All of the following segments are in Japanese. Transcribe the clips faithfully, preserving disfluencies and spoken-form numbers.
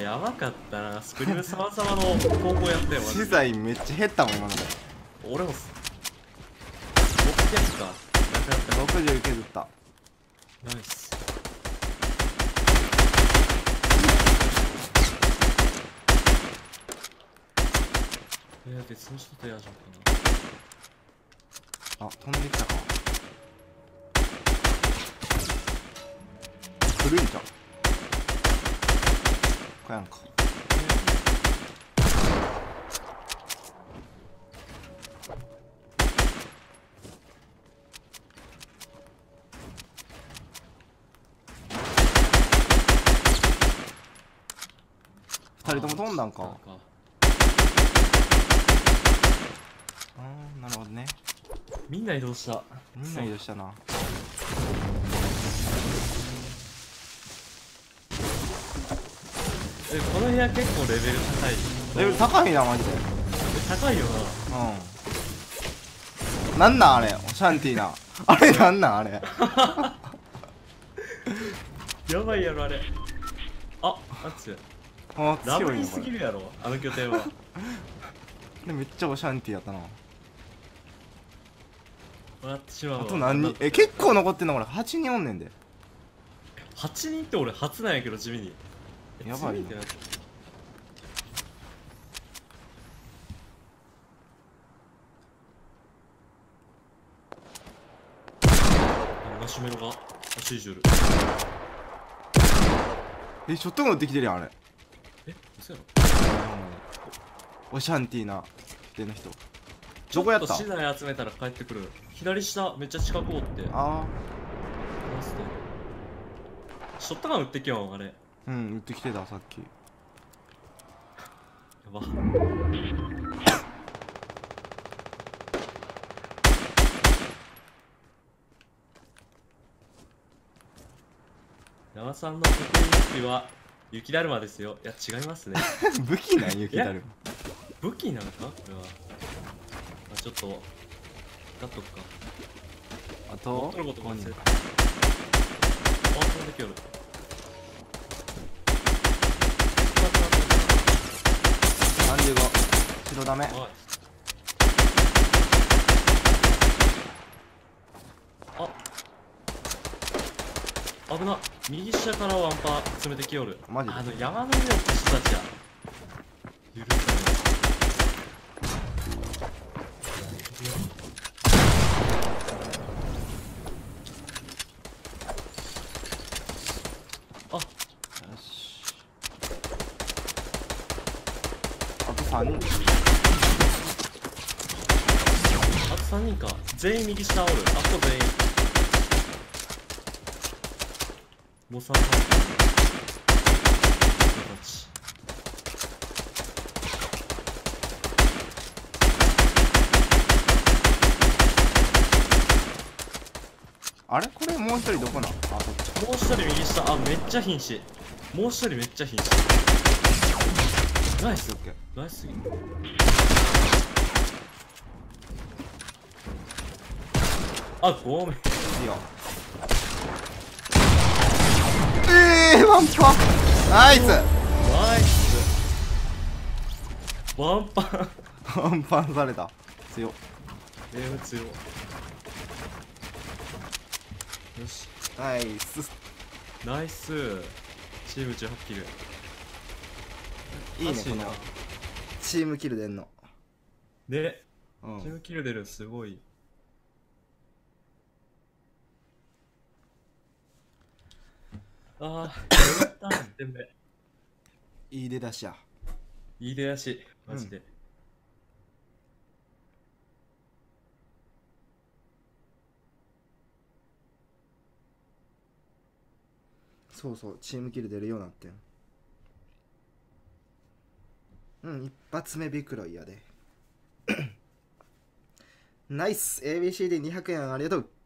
やばかったな。スクリーム様々の高校やったよマジ資で。 材めっちゃ減ったもん今ので。 俺もすろっぴゃくかなくなったろくじゅう削った。 ナイス。えー、別の人とやじゃんかあ、飛んできたか。古いんちゃうこやんか。二人とも飛んだんか。あー、なるほどね。 みんな移動した。 みんな移動したな。 え、この部屋結構レベル高い。 レベル高いなマジで。 え高いようん。なんなんあれ、シャンティーな。あれなんなんあれ。 な。やばいやろあれ。あ、あっちあ、 ラブリー強いなこれ。 すぎるやろあの拠点は。 でめっちゃオシャンティーやったな。 笑ってしまうわ。 あと何人え、結構残ってんのこれ。はちにんおんねんで。 はちにんって俺初なんやけど地味に。 やばいな。 な。マシュメロが走りじゅる。 え、ショットガン撃ってきてるやんあれ。 え、嘘やろ。 オシャンティーな手の人。どこやった？ ちょっと資材集めたら帰ってくる。左下めっちゃ近くおって。 あマジでショットガン撃ってきよんあれ。やあ、うん撃ってきてたさっき。 ば。山さんの得意武器は雪だるまですよ。いや違いますね。 武器なん雪だる武器なのかこれは。まあ、ちょっと使っとくか。 ま。あ持とっとることここに忘れた。あ、飛んできよる。 さんじゅうご。白ダメ。 はい。あ、危な。右下からワンパー詰めてきよる。 マジであの山の上の人たちや。許さない。あ、 よし。あとさんにん。 あとさんにんか。全員右下おる。あと全員。もうさん人たち。 あれこれもう一人どこなん？あ、そっち。 もう一人右下。あ、めっちゃ瀕死。もう一人めっちゃ瀕死。ナイス。 オッケー。 ナイスすぎ。あ、ごめん。 いいよ。えー、ワンパンナイス。 ナイス。ワンパン。 ワンパンされた。強っ。 ゲーム強い。よし。 ナイス。 ナイス。チームじゅうはちキル。 いいね欲しいなこのチームキル出んの。 で、 うんチームキル出るすごい。ああ、よかった。全部。 いい出だしや。 いい出だし、マジで。 そうそうチームキル出るようになってん。うん一発目ビクロイやで。ナイス エービーシーディーにひゃく 円ありがとう。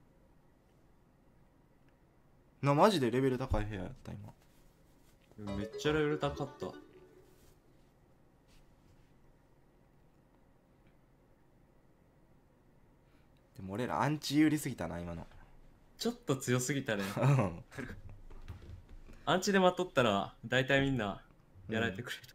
なマジでレベル高い部屋やった今。 めっちゃレベル高かった。 でも俺らアンチ有利すぎたな今の。 ちょっと強すぎたね。 うんアンチで待っとったら、大体みんなやられてくれる、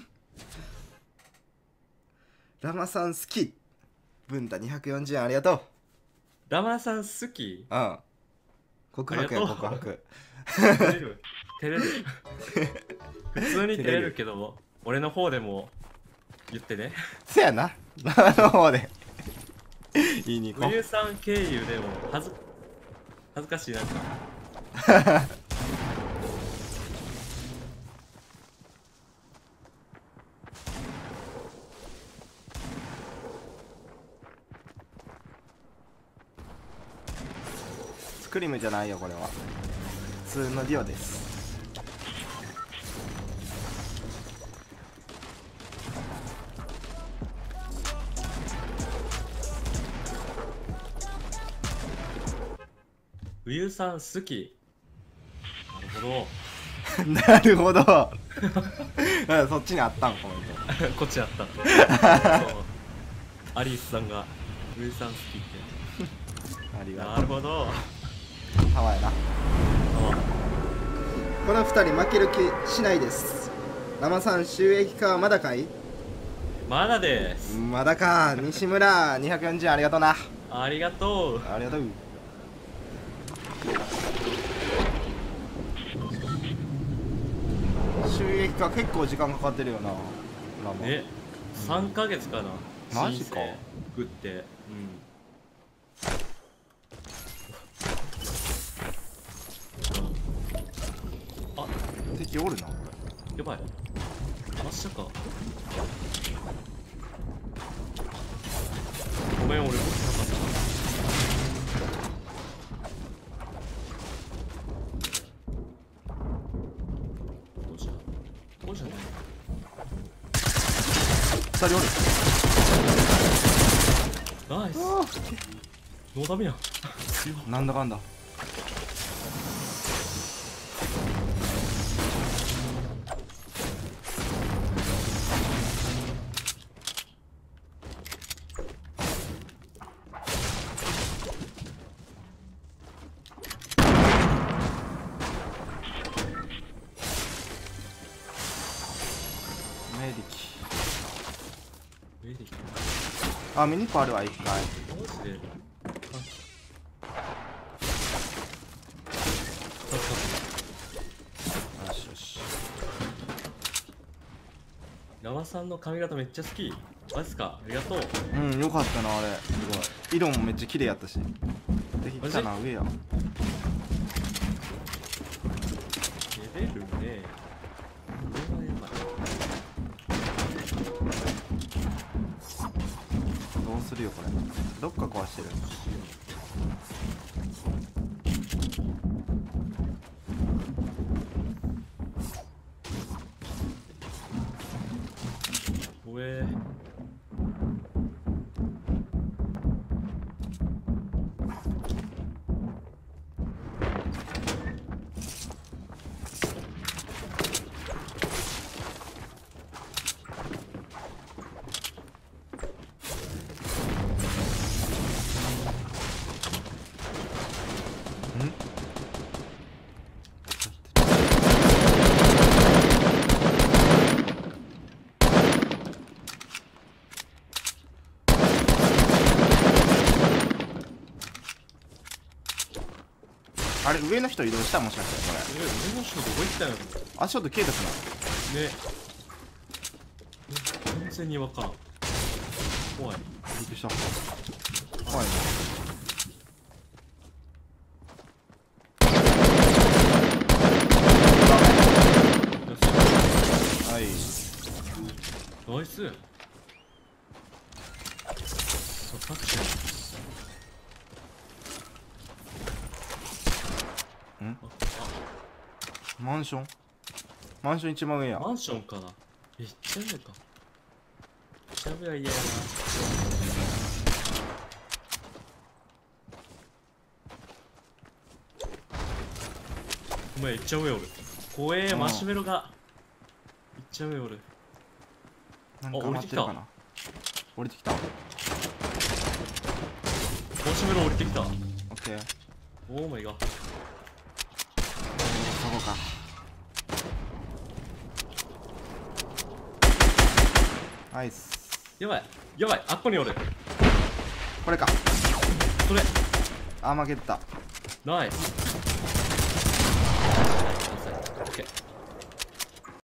ラマさん好き。文太にひゃくよんじゅうえんありがとう。 ラマさん好き。 うん告白やありがとう告白。 照れる照れる普通に照れるけども俺の方でも言ってね。 せやなラマの方で言いに行こ冬さん経由でも恥ず恥ずかしいなんかスクリームじゃないよこれは普通のディオです。 冬さん好き。なるほなるほどうんそっちにあったんコメンどこっちやったそうアリスさんが冬さん好きっト。ありて。 がなるほど。 とう。ハワイな。 あこのふたり負ける気しないです。ラマさん収益化はまだかい？ まだです。 まだか。西村にひゃくよんじゅうえんありがとうな。 ありがとう。 ありがとう。収益化結構時間かかってるよなラマ。 ね、さんかげつかな。 マジか申請送って。うん。あ、 敵おるなこやばい。明日か。ごめん、俺持ってなかったな。どうじゃどうじゃないれふたりおる。 ナイス。ノーダメやん。強っ。 なんだかんだメディキ。 上でいけあミニパールは一回。 マジで。 よしよし。 ラマさんの髪型めっちゃ好き。マジっすか。ありがとう。 うんよかったなあれすごい。色もめっちゃ綺麗やったし。ぜひ来たな上や。 出れるね。上はやばい。 どうするよこれ。どっか壊してる。 おえあれ上の人移動したもしかしてこえ、上の人どこ行ったんやろ。 れ。足音消えたかね。全然にわかん。怖い。 な。びっくりした。怖いな。はい。 ナイス。そう、タクシー。 んあ、 マンションマンション一番上やあ、。マンションかな。え、いっちゃ上か。いっちゃ上は嫌やな。お前、いっちゃ上おる。怖え、 うんマシュメロが。いっちゃ上おる。 なんか待ってるかな。降りてきた。オッマシュメロ降りてきた。 ケー。 オーマイガー。 そこか。 ナイス。 やばいやばい、あっこにおる。 これか。 それあー負けた。 ナイス。